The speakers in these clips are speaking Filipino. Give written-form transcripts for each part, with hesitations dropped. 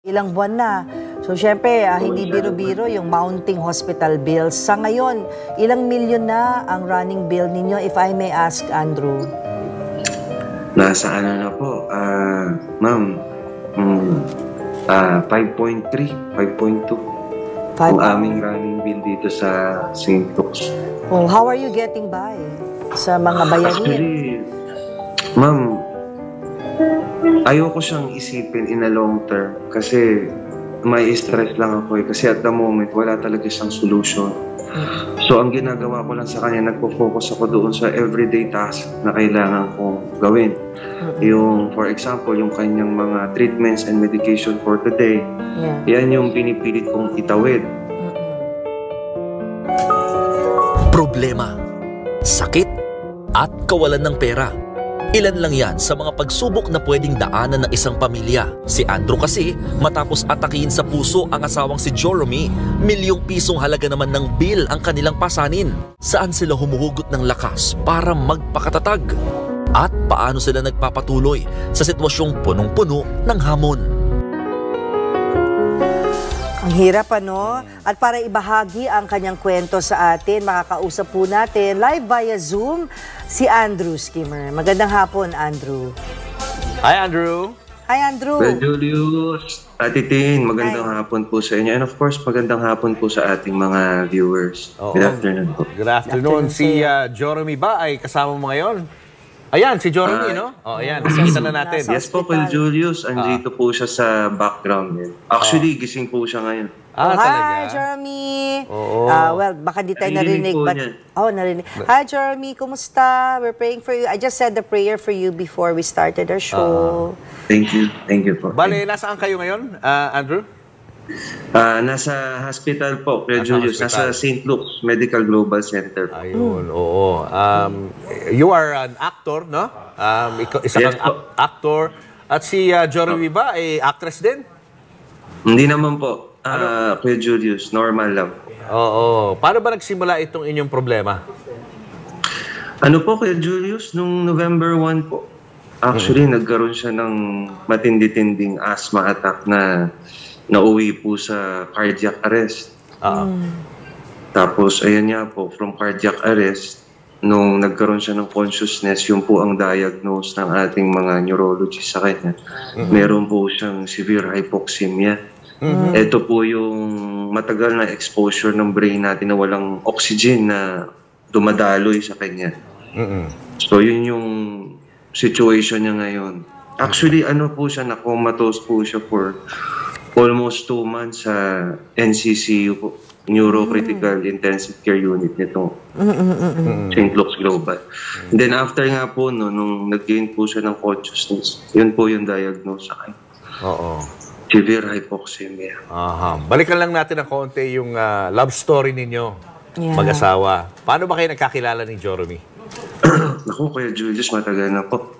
Ilang buwan na. So, syempre, hindi biro-biro yung mounting hospital bills. Sa ngayon, ilang milyon na ang running bill ninyo, if I may ask, Andrew? Nasa ano na po, ma'am, 5.3, 5.2 ang aming running bill dito sa St. Luke's. Oh, how are you getting by sa mga bayanin? Actually, ma'am, ayoko siyang isipin in a long term kasi may stress lang ako kasi at the moment wala talaga siyang solution. So ang ginagawa ko lang sa kanya, nagpo-focus ako doon sa everyday task na kailangan kong gawin. Yung for example, yung kanyang mga treatments and medication for today, yan yung pinipilit kong itawid. Problema, sakit, at kawalan ng pera. Ilan lang yan sa mga pagsubok na pwedeng daanan ng isang pamilya. Si Andrew kasi, matapos atakihin sa puso ang asawang si Jeremy, milyong pisong halaga naman ng bill ang kanilang pasanin. Saan sila humuhugot ng lakas para magpakatatag? At paano sila nagpapatuloy sa sitwasyong punong-puno ng hamon? Ang hirap, ano? At para ibahagi ang kanyang kwento sa atin, makakausap po natin live via Zoom si Andrew Skimmer. Magandang hapon, Andrew. Hi, Andrew. Hi, Andrew. Well, Julius, Ate Tin, magandang hapon po sa inyo. And of course, magandang hapon po sa ating mga viewers. Good afternoon po. Good afternoon. Si Jeremy ba ay kasama mo ngayon? Ayan, si Jeremy, no? Ayan, nakikita na natin. Yes po, Kuya Julius. Andito po siya sa background. Actually, gising po siya ngayon. Talaga? Hi, Jeremy. Well, baka di tayo narinig. Narinig. Hi, Jeremy. Kumusta? We're praying for you. I just said the prayer for you before we started our show. Thank you. Thank you po. Bale, nasaan kayo ngayon, Andrew? Nasa hospital po, Kuya Julius. Nasa St. Luke's Medical Global Center. Ayun, oo. You are an actor, no? Isa kang actor. At si Jeremy ba ay actress din? Hindi naman po, Kuya Julius. Normal lang po. Oo. Paano ba nagsimula itong inyong problema? Ano po, Kuya Julius? Nung November 1 po. Actually, nagkaroon siya ng matindi-tinding asthma attack na nauwi po sa cardiac arrest. Tapos, ayan nga po, from cardiac arrest, nung nagkaroon siya ng consciousness, yun po ang diagnose ng ating mga neurologist sa kanya. Meron po siyang severe hypoxemia. Ito po yung matagal na exposure ng brain natin na walang oxygen na dumadaloy sa kanya. So, yun yung situation niya ngayon. Actually, ano po siya, na-comatose po siya for almost 2 months sa NCCU po, Neurocritical Intensive Care Unit nito, St. Luke's Global. And then after nga po, nung nag-gain po siya ng consciousness, yun po yung diagnose sa kanya. Severe hypoxemia. Balikan lang natin ng konti yung love story ninyo, mag-asawa. Paano ba kayo nagkakilala ni Jeremy? Naku, Kuya Julius, matagal na po.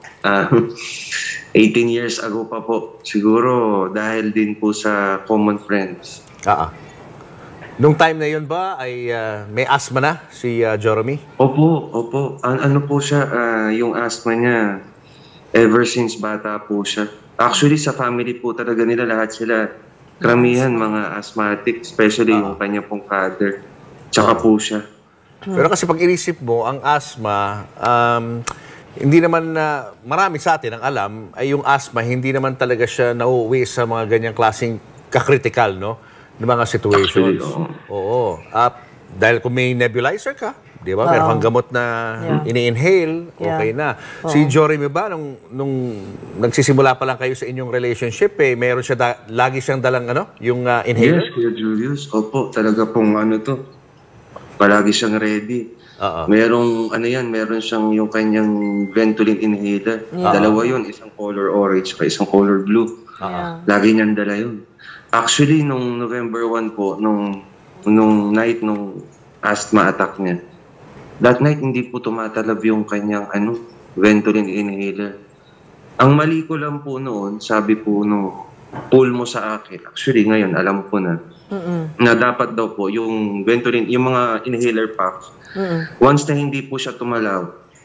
18 years ago pa po. Siguro dahil din po sa common friends. Nung time na yun ba ay may asthma na si Jeremy? Opo. Ano po siya, yung asthma niya, ever since bata po siya. Actually, sa family po talaga nila, lahat sila, karamihan mga asthmatic, especially yung kanya pong father. Tsaka po siya. Pero kasi pag inisip mo, ang asthma, hindi naman marami sa atin ang alam ay yung asthma, hindi naman talaga siya nauuwi sa mga ganyang klaseng kakritikal, no? Ng mga situations. Dahil kung may nebulizer ka, di ba? Meron kang gamot na ini-inhale, okay na. Si Jeremy ba, nung nagsisimula pa lang kayo sa inyong relationship, meron siya, lagi siyang dalang, yung inhaler? Yes, Kuya Julius. Opo, talaga pong palagi siyang ready. Merong meron siyang yung kanyang Ventolin inhaler. Dalawa yun, isang color orange pa isang color blue. Lagi niyang dala yun. Actually, nung November 1 po, nung night nung asthma attack niya, that night hindi po tumatalab yung kanyang Ventolin inhaler. Ang mali ko lang po noon, sabi po pull mo sa akin. Actually, ngayon, alam ko na dapat daw po yung Ventolin, yung mga inhaler packs, once na hindi po siya tumalaw,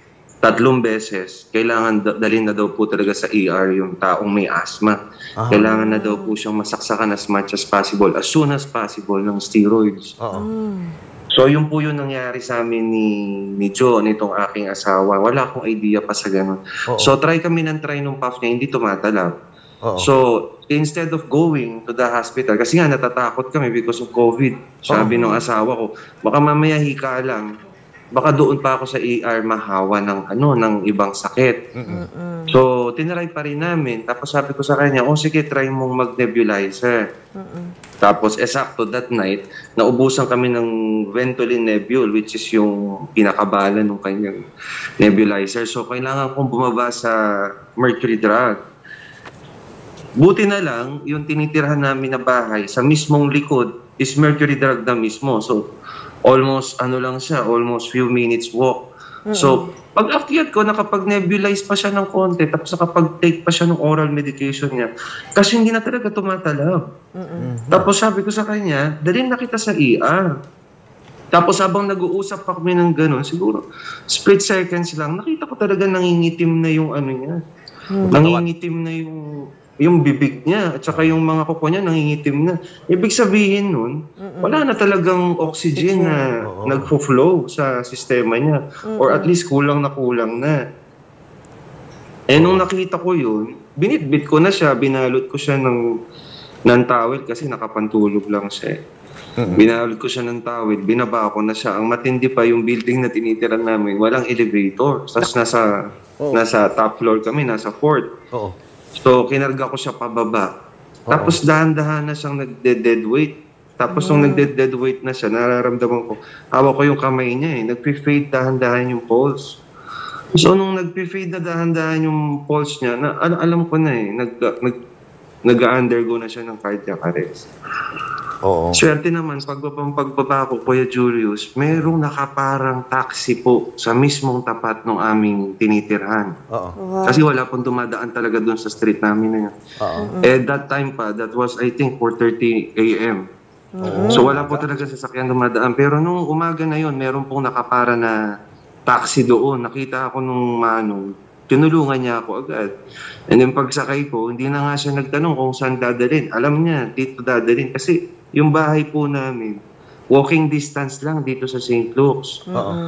3 beses, kailangan dalhin na daw po talaga sa ER yung taong may asthma. Kailangan na daw po siyang masaksakan as much as possible, as soon as possible, ng steroids. So, yun po yung nangyari sa amin ni Joe, nitong aking asawa. Wala akong idea pa sa ganun. So, try kami ng try nung puff niya, hindi tumatalab. So, instead of going to the hospital, kasi nga natatakot kami because of COVID, sabi ng asawa ko, baka mamaya hika lang, baka doon pa ako sa ER mahawa ng ibang sakit. So, tinry pa rin namin. Tapos sabi ko sa kanya, sige, try mong mag-nebulizer. Tapos, sakto that night, naubusan kami ng Ventolin Nebule, which is yung pinakabala ng kanyang nebulizer. So, kailangan kong bumaba sa mercury drug. Buti na lang, yung tinitirhan namin na bahay, sa mismong likod, is mercury drug na mismo. So, almost few minutes walk. So, pag akyat ko, nakapag-nebulize pa siya ng konti, tapos nakapag-take pa siya ng oral medication niya. Kasi hindi na talaga tumatalab. Tapos sabi ko sa kanya, dalhin na kita sa ER. Tapos habang nag-uusap pa kami ng gano'n, siguro, split seconds lang, nakita ko talaga nangingitim na yung ano niya. Nangingitim na yung bibig niya at saka yung mga kuko niya nangingitim na. Ibig sabihin nun, wala na talagang oxygen na nagfo-flow sa sistema niya. Or at least kulang na. Nung nakita ko yun, binitbit ko na siya, binalot ko siya ng towel kasi nakapantulog lang siya. Binalot ko siya ng towel, binaba ko na siya. Ang matindi pa yung building na tinitiran namin, walang elevator. Tapos nasa top floor kami, nasa 4th. So, kinarga ko siya pababa. Tapos, dahan-dahan na siyang nagde-dead weight. Tapos, nung nagde-dead weight na siya, nararamdaman ko, hawak ko yung kamay niya Nag-fade dahan-dahan yung pulse. So, nung nag-fade na dahan-dahan yung pulse niya, alam ko na nag-undergo na siya ng cardiac arrest. Swerte naman, pagbaba ko, Kuya Julius, merong nakaparang taxi po sa mismong tapat ng aming tinitirhan. Kasi wala pong dumadaan talaga doon sa street namin na yan. That time pa, that was I think 4:30 a.m. So wala po talaga sasakyan dumadaan. Pero nung umaga na yon, meron pong nakapara na taxi doon. Nakita ako nung manong, tinulungan niya ako agad. And then pagsakay ko, hindi na nga siya nagtanong kung saan dadalhin. Alam niya, dito dadalhin. Kasi yung bahay po namin, walking distance lang dito sa St. Luke's.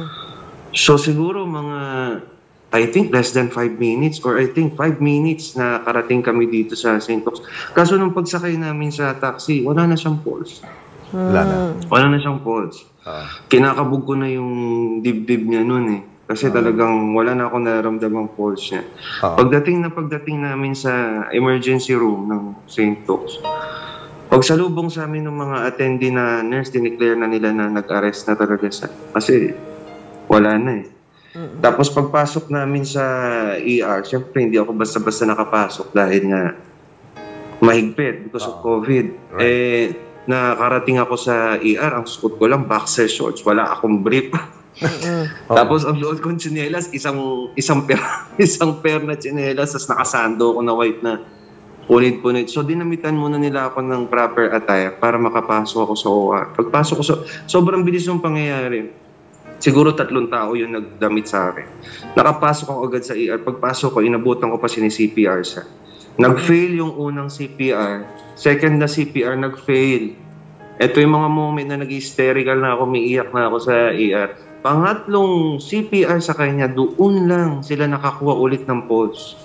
So siguro mga, I think less than 5 minutes or I think 5 minutes na karating kami dito sa St. Luke's. Kaso nung pagsakay namin sa taxi, wala na siyang pulse. Wala na siyang pulse. Kinakabog ko na yung dibdib niya nun Kasi talagang wala na akong nararamdamang pulse niya. Pagdating namin sa emergency room ng St. Luke's, pagsalubong sa amin ng mga attendee na nurse, dineclare na nila na nag-arrest na talaga siya. Kasi wala na Tapos pagpasok namin sa ER, syempre hindi ako basta-basta nakapasok dahil nga mahigpit because of COVID. Nakarating ako sa ER, ang suot ko lang boxer shorts, wala akong brief. Tapos ang suot kong tsinelas, isang pair na tsinelas, tapos nakasando ko na white na punit-punit. So, dinamitan muna nila ako ng proper attire para makapasok ako sa OR. Pagpasok ko sobrang bilis yung pangyayari. Siguro 3 tao yung nagdamit sa akin. Nakapasok ako agad sa ER. Pagpasok ko, inabutan ko pa CPR siya. Nag-fail yung unang CPR. Second na CPR, nag-fail. Ito yung mga moment na nag-hysterical na ako, umiiyak na ako sa ER. Pangatlong CPR sa kanya, doon lang sila nakakuha ulit ng pulse.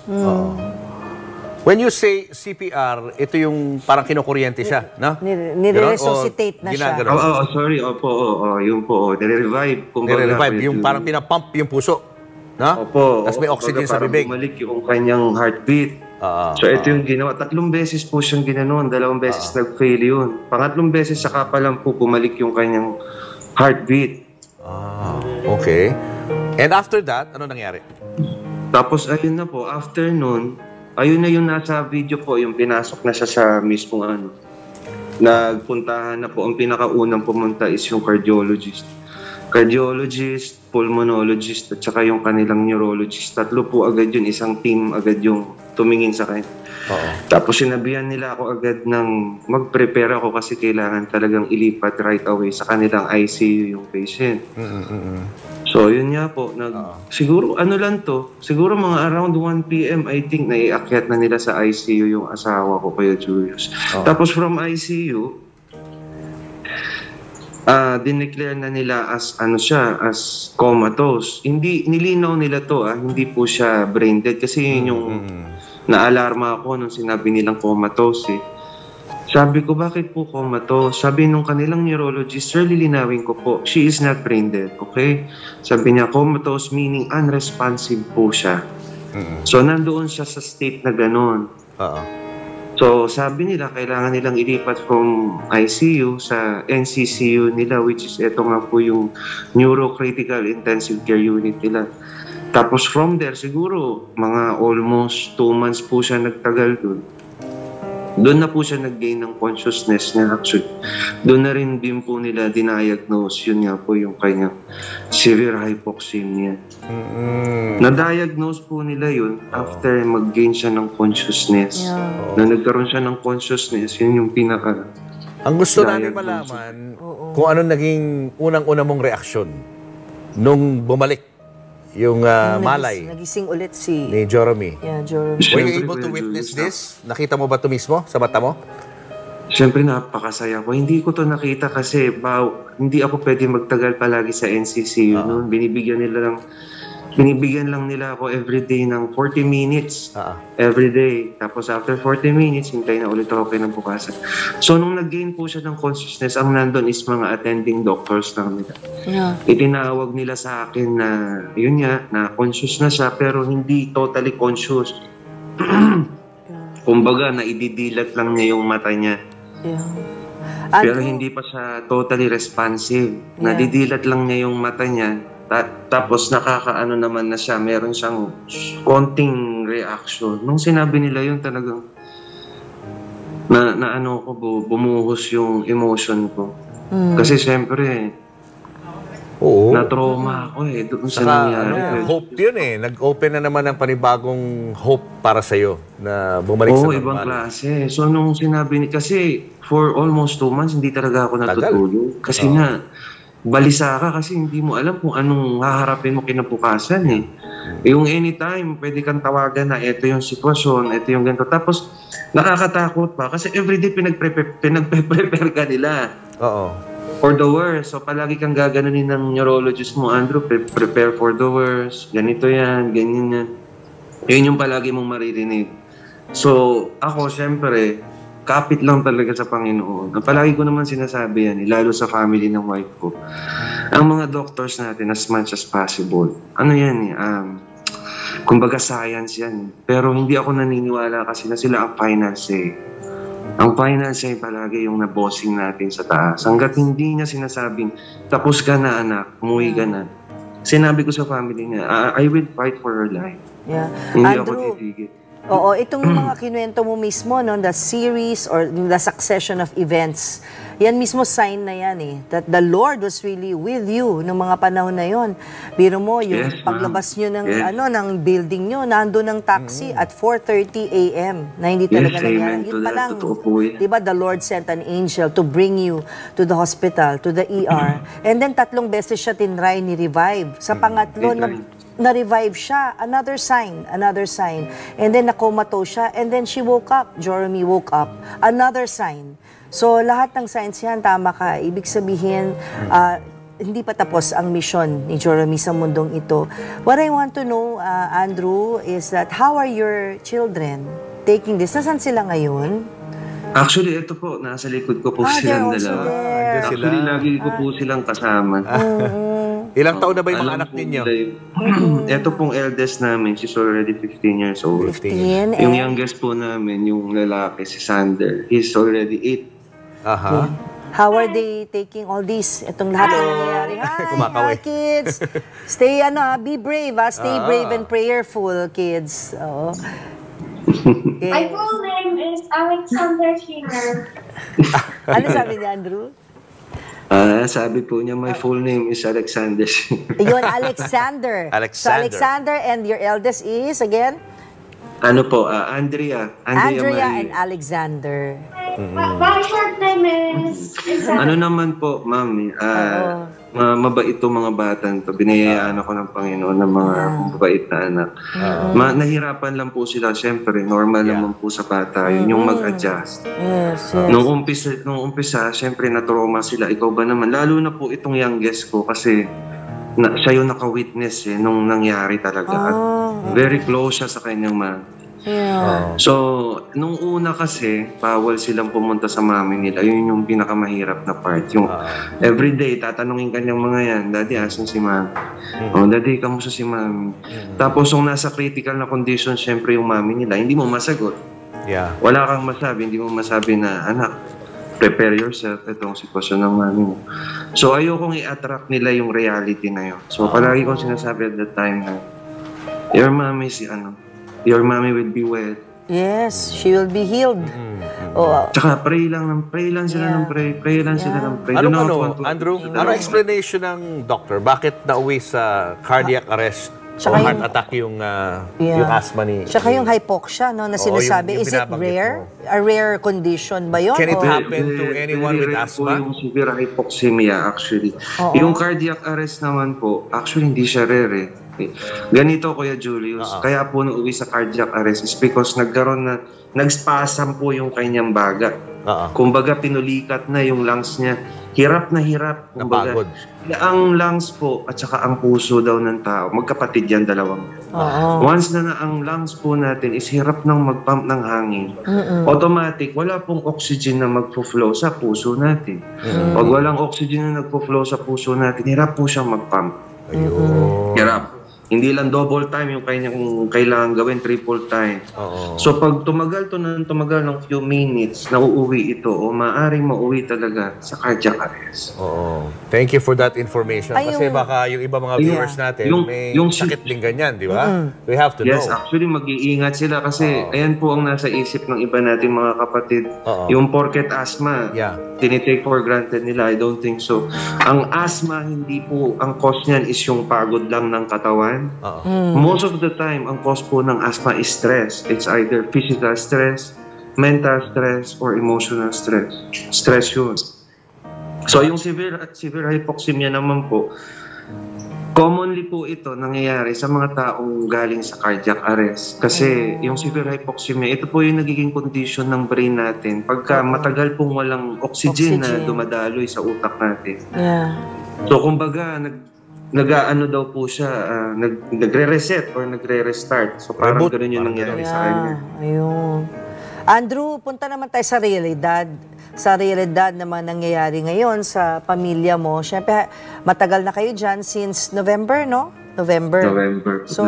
When you say CPR, ito yung parang kinukuryente siya, no? Nire-resuscitate na siya. Sorry. Yun po. Nire-revive. Nire-revive. Yung parang pinapump yung puso, no? Opo. Tapos may oxygen sa bibig. Bumalik yung kanyang heartbeat. So ito yung ginawa. 3 beses po siyang ginanon. 2 beses nag-fail yun. Pangatlong beses saka pa lang po bumalik yung kanyang heartbeat. Okay. And after that, ano nangyari? Tapos ayun na po. After nun, ayun na yung nasa video po, yung pinasok na siya sa mismong nagpuntahan na po. Ang pinakaunang pumunta is yung cardiologist, pulmonologist, at saka yung kanilang neurologist. 3 po agad yun, isang team agad yung tumingin sa kanya. Tapos sinabihan nila ako agad ng mag-prepare ako kasi kailangan talagang ilipat right away sa kanilang ICU yung patient. So, yun nga po. Siguro, ano lang to, siguro mga around 1 p.m. I think naiakyat na nila sa ICU yung asawa ko, Kuya Julius. Tapos from ICU, dineclare na nila as as comatose. Hindi nilinaw nila to, hindi po siya brain dead kasi yun yung naalarma ako nung sinabi nilang comatose. Sabi ko, bakit po comatose? Sabi nung kanilang neurologist, sir, lilinawin ko po, she is not brain dead, okay? Sabi niya, comatose meaning unresponsive po siya. So, nandoon siya sa state na gano'n. So, sabi nila, kailangan nilang ilipat from ICU sa NCCU nila, which is ito nga po yung Neurocritical Intensive Care Unit nila. Tapos from there, siguro, mga almost 2 months po siya nagtagal doon. Doon na po siya nag-gain ng consciousness niya actually. Doon na rin din po nila diniagnose, yun nga po yung kanyang severe hypoxemia. Na-diagnose po nila yun after mag-gain siya ng consciousness. Na nagkaroon siya ng consciousness, yun yung pinaka... Ang gusto namin malaman kung ano naging unang-una mong reaksyon nung bumalik yung malay nagising ulit ni Jeremy. Yeah, Jeremy. Were you able to witness this? Nakita mo ba ito mismo sa mata mo? Siyempre napakasaya ko. Hindi ko to nakita kasi hindi ako pwede magtagal palagi sa NCCU noon. Binibigyan lang nila ako everyday ng 40 minutes. Everyday. Tapos after 40 minutes, hintay na ulit ako kinabukasan. So nung nag-gain po siya ng consciousness, ang nandun is mga attending doctors lang nila. Itinawag nila sa akin na, yun nga, na conscious na siya pero hindi totally conscious. Kumbaga, naididilat lang niya yung mata niya. Pero hindi pa siya totally responsive. Nadidilat lang niya yung mata niya. Tapos nakakaano naman na siya, meron siyang konting reaction. Nung sinabi nila yun talagang bumuhos yung emotion ko. Kasi siyempre, na-trauma ako doon sa nangyari. Hope yun Nag-open na naman ng panibagong hope para sa'yo na bumalik sa normal. Ibang klase. So nung sinabi kasi for almost 2 months, hindi talaga ako natutulog. Kasi nga, balisa ka kasi hindi mo alam kung anong haharapin mo kinabukasan Yung anytime, pwede kang tawagan na ito yung sitwasyon, ito yung ganito. Tapos, nakakatakot pa kasi everyday pinagpe-prepare ka nila. For the worst. So, palagi kang gaganunin ng neurologist mo, Andrew, prepare for the worst. Ganito yan, ganyan yan. Yun yung palagi mong maririnig. So, ako, syempre, kapit lang talaga sa Panginoon. Palagi ko naman sinasabi yan, lalo sa family ng wife ko. Ang mga doctors natin, as much as possible, kumbaga science yan. Pero hindi ako naniniwala kasi na sila ang final say. Ang final say palagi yung nabossing natin sa taas. Hanggat hindi niya sinasabing, tapos ka na anak, umuwi ka na. Sinabi ko sa family niya, I will fight for her life. Hindi ako titigil. Oo, itong mga kinuwento mo mismo, the series or the succession of events, yan mismo sign na yan that the Lord was really with you noong mga panahon na yon. Biro mo, yung paglabas nyo ng, ng building nyo, nandun ng taxi at 4:30 a.m. na hindi talaga nangyari. Yun pa lang, diba, the Lord sent an angel to bring you to the hospital, to the ER. And then 3 beses siya tinry ni revive. Sa pangatlo, na-revive siya. Another sign. And then na-comatose siya. And then she woke up. Jeremy woke up. Another sign. So, lahat ng signs yan, tama ka. Ibig sabihin, hindi pa tapos ang mission ni Jeremy sa mundong ito. What I want to know, Andrew, is that how are your children taking this? Nasaan sila ngayon? Actually, ito po, nasa likod ko po silang dalawa. Actually, lagi ko po silang kasama. Ilang taon na ba yung mga anak ninyo? Ito pong eldest namin, she's already 15 years old. 15? Yung youngest po namin, yung lalaki, si Sander, he's already 8. How are they taking all this? Itong lahat na nangyayari. Hi, kids! Stay, be brave, Stay brave and prayerful, kids. Okay. My full name is Alexander Schimmer. Ano sabi ni Andrew? Sabi po niya, my full name is Alexander. Yun, Alexander. So, Alexander and your eldest is, again? Andrea. Andrea and Alexander. My short name is... Ano naman po, ma'am? mabait to mga bata to. Binayayaan ako ng Panginoon ng mga mabait na anak. Nahirapan lang po sila. Siyempre, normal naman po sa bata. Yun yung mag-adjust. Yes. Nung umpisa, siyempre na-trauma sila. Ikaw ba naman? Lalo na po itong youngest ko kasi siya yung naka-witness nung nangyari talaga. At very close siya sa kanyang mami. Yeah. So, nung una kasi, bawal silang pumunta sa mami nila. Yun yung pinakamahirap na part. Yung everyday, tatanungin kanyang mga yan, Daddy, asan si mami? Daddy, kamusta si mami? Tapos, nung nasa critical na condition, syempre yung mami nila, hindi mo masagot. Yeah. Wala kang masabi, hindi mo masabi na, anak, prepare yourself, itong sitwasyon ng mami mo. So, ayokong i-attract nila yung reality na yun. So, palagi kong sinasabi at that time na, your mommy your mommy will be well. Yes, she will be healed. Tsaka pray lang sila ng pray. Pray lang sila ng pray. Andrew, ano explanation ng doctor? Bakit nauwi sa cardiac arrest o heart attack yung asthma ni... Tsaka yung hypoxia, no, na sinasabi, yung is it rare? A rare condition ba yun? Can it happen to anyone with asthma? Yung severe hypoxemia, actually. Yung cardiac arrest naman po, actually hindi siya rare Ganito, Kuya Julius, kaya po nauwi sa cardiac arrest is because nag-spasm po yung kanyang baga. Kumbaga, pinulikat na yung lungs niya. Hirap na hirap. Kumbaga, ang lungs po at saka ang puso daw ng tao, magkapatid yan, dalawang. Once na ang lungs po natin is hirap nang mag-pump ng hangin, automatic, wala pong oxygen na mag-flow sa puso natin. Pag walang oxygen na nag-flow sa puso natin, hirap po siyang mag-pump. Hirap. Hindi lang double time yung kailangan gawin, triple time. So pag tumagal ng few minutes, nauuwi ito o maaaring mauwi talaga sa cardiac arrest. Thank you for that information. Kasi baka yung iba mga viewers natin, yung sakit din ganyan, di ba? We have to know. Yes, actually mag-iingat sila kasi ayan po ang nasa isip ng iba natin mga kapatid. Yung porket asthma, tinitake for granted nila. I don't think so. Ang asthma, hindi po, ang cause niyan is yung pagod lang ng katawan. Most of the time, ang cause po ng asthma is stress. It's either physical stress, mental stress, or emotional stress. Stress yun. So, yung severe hypoxemia naman po, commonly po ito nangyayari sa mga taong galing sa cardiac arrest. Kasi yung severe hypoxemia, ito po yung nagiging condition ng brain natin pagka matagal pong walang oxygen na dumadaloy sa utak natin. So, kumbaga, nag-ano daw po siya, nagre-reset or nagre-restart. So parang gano'n yung nangyari sa kanya. Ayun. Andrew, punta naman tayo sa realidad. Sa realidad naman nangyayari ngayon sa pamilya mo. Siyempre, matagal na kayo dyan since November, no? November. So,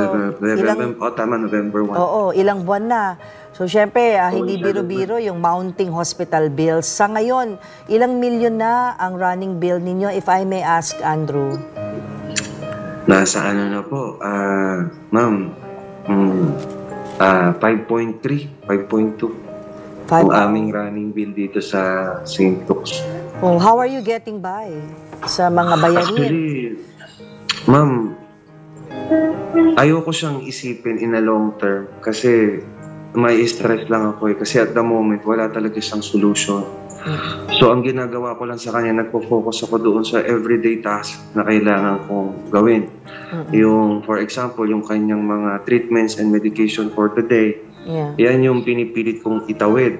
November 1. Oo, ilang buwan na. So, siyempre, hindi biro-biro yung mounting hospital bills. Sa ngayon, ilang milyon na ang running bill ninyo, if I may ask, Andrew? Nasa ano na po, ma'am, 5.3, 5.2 ang aming running bill dito sa St. Luke's. Oh, how are you getting by sa mga bayarin? Actually, ma'am, ayoko siyang isipin in a long term kasi may stress lang ako kasi at the moment wala talaga siyang solution. So, ang ginagawa ko lang sa kanya, nagpo-focus ako doon sa everyday task na kailangan kong gawin. Yung, for example, yung kanyang mga treatments and medication for today, yan yung pinipilit kong itawid.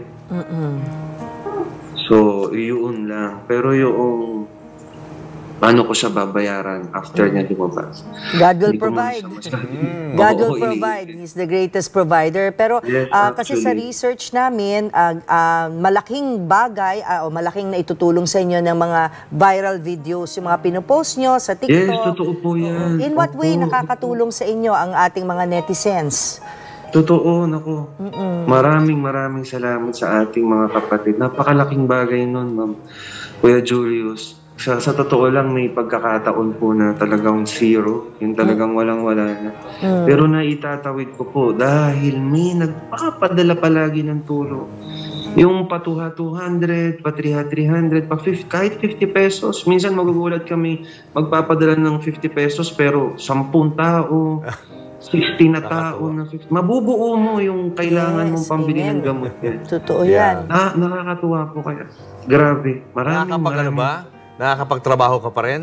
So, yun lang. Pero yung, paano ko siya babayaran after niya lumabas? God will provide. God will provide. He's the greatest provider. Pero kasi sa research namin, malaking bagay o malaking naitutulong sa inyo ng mga viral videos, yung mga pinopost nyo sa TikTok. Yes, totoo po yan. In what way nakakatulong sa inyo ang ating mga netizens? Totoo, naku. Maraming salamat sa ating mga kapatid. Napakalaking bagay nun, ma'am. Kuya Julius. Sa totoo lang, may pagkakataon po na talagang zero. Yung talagang walang-wala na. Pero naitatawid ko po dahil may nagpapadala palagi ng tulong. Yung pa 200, pa 300, pa 50, kahit 50 pesos. Minsan magugulat kami magpapadala ng 50 pesos pero 10 tao, 60 na tao na 50. Mabubuo mo yung kailangan mong pambili ng gamot. Totoo yan. Nakakatuwa po kaya. Grabe. Maraming. Nakakapag-trabaho ka pa rin?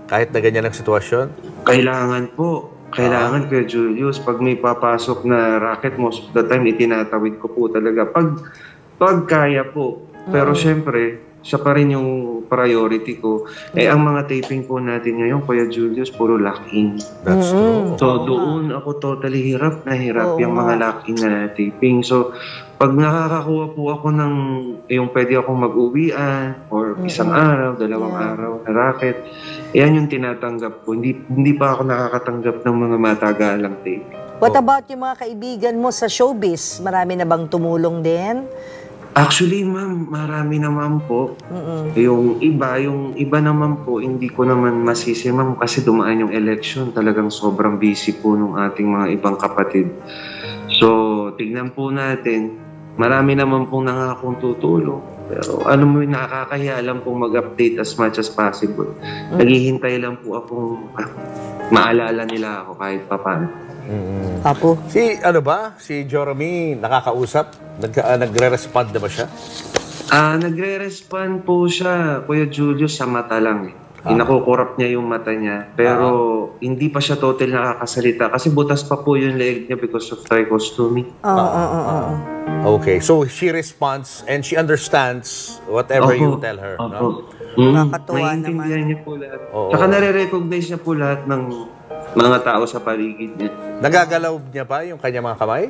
Kahit na ganyan ang sitwasyon? Kailangan po. Kailangan, Kuya Julius. Pag may papasok na racket, most of the time, itinatawid ko po talaga. Pag kaya po. Pero syempre, siya pa rin yung priority ko. Ang mga taping po natin ngayon, Kuya Julius, puro lock-in. That's true. So, doon ako totally hirap na hirap yung mga lock-in na taping. So, pag nakakakuha po ako ng yung pwede akong mag-uwian or isang araw, dalawang araw na racket, yan yung tinatanggap ko. Hindi pa ako nakakatanggap ng mga matagalang taping. What about yung mga kaibigan mo sa showbiz? Marami na bang tumulong din? Actually, ma'am, marami naman po. Yung iba naman po, hindi ko naman masisi, ma'am, kasi dumaan yung election. Talagang sobrang busy po nung ating mga ibang kapatid. So, tignan po natin. Marami naman pong nangakong tutulong. Pero ano mo, nakakahiya lang pong mag-update as much as possible. Naghihintay lang po akong maalala nila ako kahit papaano. Apo? Si Jeremy, nakakausap? Nagre-respond na ba siya? Nagre-respond po siya, Kuya Julius, sa mata lang. Nakukurap niya yung mata niya. Pero hindi pa siya total nakakasalita. Kasi butas pa po yung leg niya because of trichostomy. Okay, so she responds and she understands whatever you tell her. No? Nakakatuwa Naiintindihan naman. niya po lahat. Saka nare-recognize niya po lahat ng mga tao sa paligid niya. Nagagalaw niya ba yung kanyang mga kamay?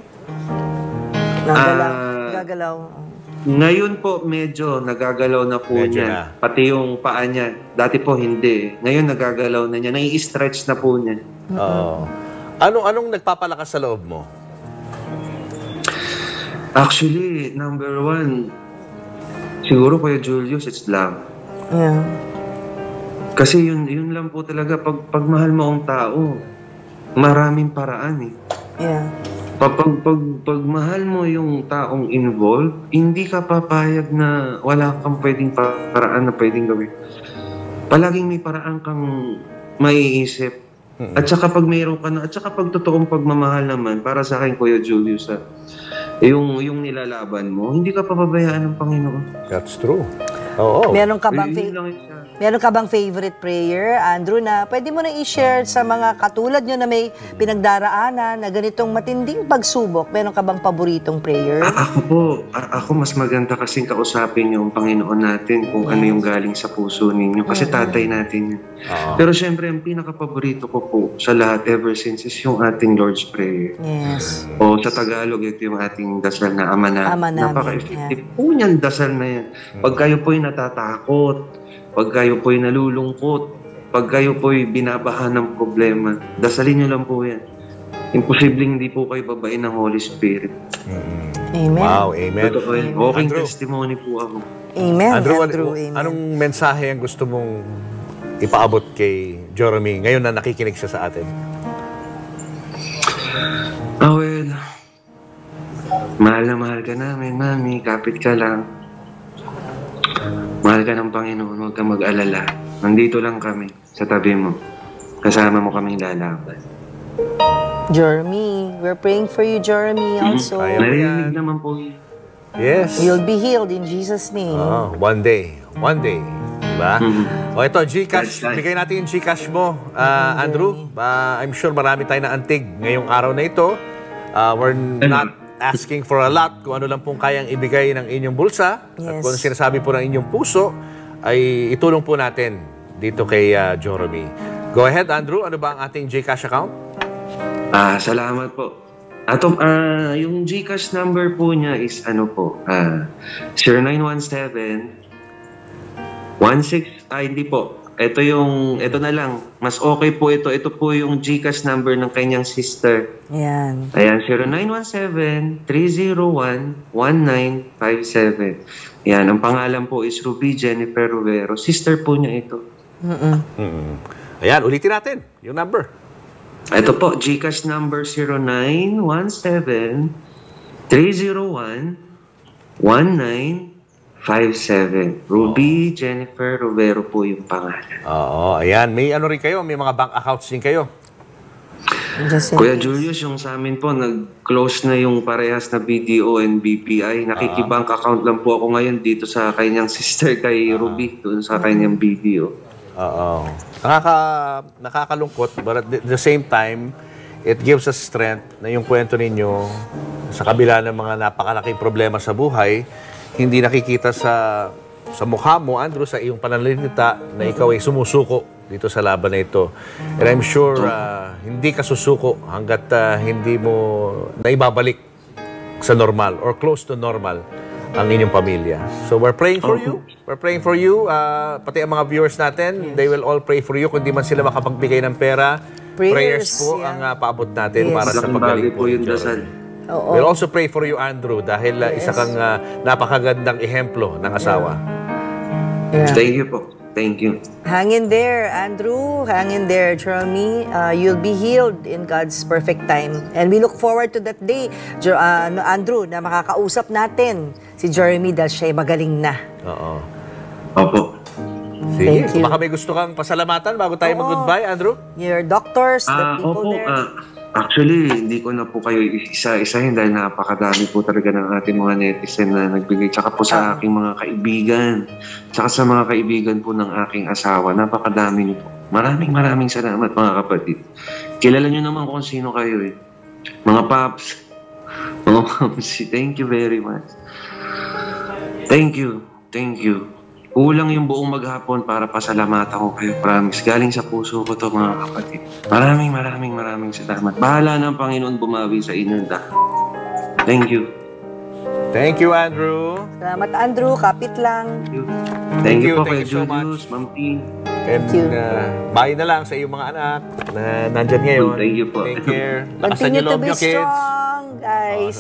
Nagagalaw. Ngayon po medyo nagagalaw na po Medyo niya. na. Pati yung paa niya. Dati po hindi. Ngayon nagagalaw na niya. Nai-stretch na po niya. Anong nagpapalakas sa loob mo? Actually, number one, siguro Kuya Julius, it's love. Yeah. Kasi yun lang po talaga. Pag mahal mo ang tao, maraming paraan eh. Yeah. Pag mahal mo yung taong involved, hindi ka papayag na wala kang pwedeng paraan na pwedeng gawin. Palaging may paraan kang maiisip. At saka pag mayroon ka na, at saka pag totoong pagmamahal naman, para sa akin, Kuya Julius, yung nilalaban mo, hindi ka papabayaan ng Panginoon. That's true. Oo. Meron ka bang Yun lang siya. Meron ka bang favorite prayer, Andrew, na pwede mo na i-share sa mga katulad nyo na may pinagdaraanan na ganitong matinding pagsubok? Meron ka bang paboritong prayer? Ako mas maganda kasing kausapin yung Panginoon natin kung ano yung galing sa puso ninyo. Kasi tatay natin yun. Pero syempre, ang pinaka-paborito ko po sa lahat ever since is yung ating Lord's Prayer. Yes. O sa Tagalog, ito yung ating dasal na Ama namin. Ama namin, Napaka-effective po niyan dasal na yan. Pag kayo po'y natatakot, pag kayo po'y nalulungkot, pag kayo po'y binabahan ng problema, dasalin niyo lang po yan. Imposibleng hindi po kayo babain ng Holy Spirit. Amen. Wow, amen. Totoo yan. Walking Andrew. testimony po ako. Amen, Andrew, amen. anong mensahe ang gusto mong ipaabot kay Jeremy ngayon na nakikinig siya sa atin? Well, mahal na mahal ka namin, Mami. Kapit ka lang. Mahal ka ng Panginoon, huwag kang mag-alala. Nandito lang kami, sa tabi mo. Kasama mo kaming lalaban. Jeremy, we're praying for you, Jeremy, also. Kaya mo Narinig yan. naman po yun. Yes. You'll be healed in Jesus' name. One day. Diba? O ito, Gcash. Bigay natin yung Gcash mo, Andrew. I'm sure marami tayo na antig ngayong araw na ito. We're not asking for a lot, kung ano lang pong kayang ibigay ng inyong bulsa. At Yes. kung sinasabi po ng inyong puso, ay itulong po natin dito kay Jeremy. Go ahead, Andrew. Ano ba ang ating Gcash account? Salamat po. Yung Gcash number po niya is 0917 hindi po. Ito na lang. Mas okay po ito. Ito po yung Gcash number ng kanyang sister. Yan. Ayan, 0917-301-1957. Yan, ang pangalan po is Ruby Jennifer Rivero. Sister po niya ito. Ayan, ulitin natin yung number. Ito po, Gcash number 0917-301-1957. Ruby Jennifer Rivero po yung pangalan. Oo, ayan. May ano rin kayo? May mga bank accounts din kayo? Just in Kuya case. Julius, yung sa amin po, nag-close na yung parehas na BDO and BPI. Nakikibank account lang po ako ngayon dito sa kanyang sister kay Ruby, doon sa kanyang BDO. Oo. Nakakalungkot, but at the same time, it gives us strength na yung kwento ninyo sa kabila ng mga napakalaking problema sa buhay, hindi nakikita sa mukha mo, Andrew, sa iyong pananalita na ikaw ay sumusuko dito sa laban na ito. And I'm sure hindi ka susuko hanggat hindi mo naibabalik sa normal or close to normal ang inyong pamilya. So we're praying for you. We're praying for you. Pati ang mga viewers natin, they will all pray for you. Kung di man sila makapagbigay ng pera, prayers po ang paabot natin para sa pagaling po yung dasal. We'll also pray for you, Andrew, dahil isa kang napakagandang ehemplo ng asawa. Thank you po. Thank you. Hang in there, Andrew. Hang in there, Jeremy. You'll be healed in God's perfect time. And we look forward to that day, Andrew, na makakausap natin si Jeremy dahil siya magaling na. Oo. Opo. Sige. Thank you. Baka may gusto kang pasalamatan bago tayo mag-goodbye, Andrew? Your doctors, the people Opo. there. Actually, hindi ko na po kayo isa-isahin dahil napakadami po talaga ng ating mga netizen na nagbigay. Tsaka po sa aking mga kaibigan. Tsaka sa mga kaibigan po ng aking asawa. Napakadami niyo po. Maraming salamat mga kapatid. Kilala niyo naman kung sino kayo eh. Mga paps. Mga mamsi. Thank you very much. Thank you. Thank you. Kulang yung buong maghapon para pasalamatan ko kayo, promise. Galing sa puso ko to mga kapatid. Maraming salamat. Bahala ng Panginoon bumawi sa inyong lahat. Thank you. Thank you, Andrew. Salamat, Andrew. Kapit lang. Thank you po Thank kay you so Julius, Ma'am T. And bye na lang sa iyong mga anak na nandyan ngayon. Thank you po. Take care. Lakasan Continue niyo to loob be niyo, kids. strong, guys.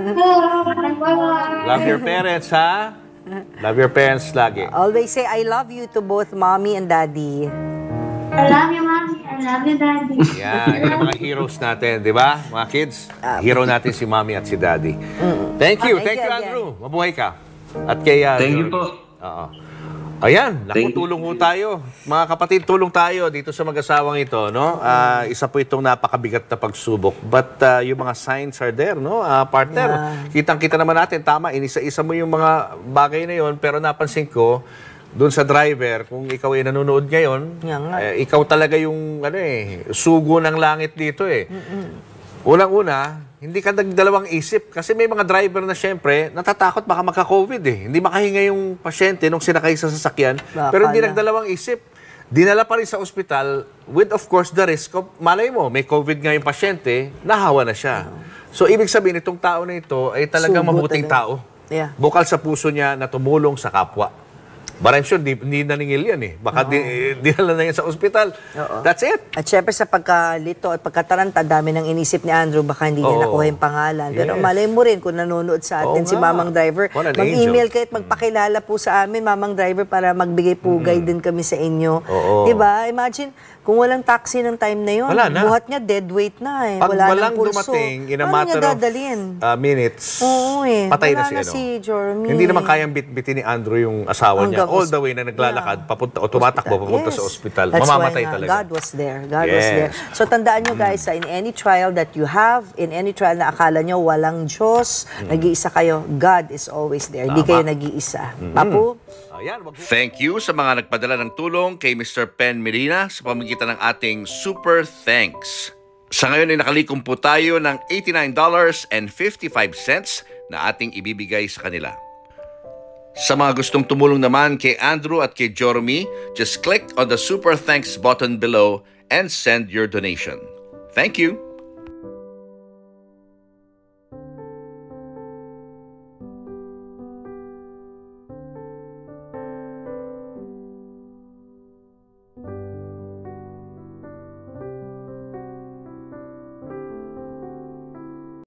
Bye-bye. Love your parents, ha? Love your parents lagi. Always say, I love you to both mommy and daddy. I love you, Mommy. I love you, Daddy. Yan ang mga heroes natin, di ba? Mga kids, hero natin si mommy at si daddy. Thank you, Thank you again. Andrew. Mabuhay ka. At kay Thank you Jordan. po. Oo. Ayan, Thank you. tulong ho tayo. Mga kapatid, tulong tayo dito sa mag-asawang ito, no? Isa po itong napakabigat na pagsubok. But yung mga signs are there, no? Partner, kitang-kita naman natin, tama, inisa-isa mo yung mga bagay na yon, pero napansin ko, doon sa driver, kung ikaw ay nanonood ngayon, ikaw talaga yung sugo ng langit dito eh. Unang-una, hindi ka nagdalawang isip kasi may mga driver na syempre natatakot baka magka-COVID eh. Hindi makahinga yung pasyente nung sinakay sa sasakyan, pero hindi nagdalawang isip. Dinala pa rin sa ospital with of course the risk of, malay mo, may COVID nga yung pasyente, nahawa na siya. So ibig sabihin itong tao na ito ay talagang mabuting tao. Bukal sa puso niya na tumulong sa kapwa. But I'm sure, hindi naningil yan eh. Baka dinala na yan sa ospital. That's it. At syempre sa pagkalito at pagkataranta, dami ng inisip ni Andrew, baka hindi niya nakuha yung pangalan. Pero malay mo rin kung nanonood sa atin si Mamang Driver, mag-email kayo at magpakilala po sa amin, Mamang Driver, para magbigay pugay din kami sa inyo. Diba? Imagine, kung walang taxi ng time na yun, buhat niya dead weight na eh. Pag wala walang ng pulso. dumating in a matter of minutes, patay na si Jeremy. Hindi naman kayang bitbitin ni Andrew yung asawa niya. All the way na naglalakad, papunta, o tumatakbo, papunta sa ospital. Mamamatay talaga. God was there. God was there. So tandaan nyo guys, in any trial that you have, in any trial na akala nyo walang Diyos, nag-iisa kayo, God is always there. Hindi kayo nag-iisa. Papu? Thank you sa mga nagpadala ng tulong kay Mr. Pen Medina sa pamamagitan ng ating Super Thanks. Sa ngayon ay nakalikom po tayo ng $89.55 na ating ibibigay sa kanila. Sa mga gustong tumulong naman kay Andrew at kay Jeremy, just click on the Super Thanks button below and send your donation. Thank you!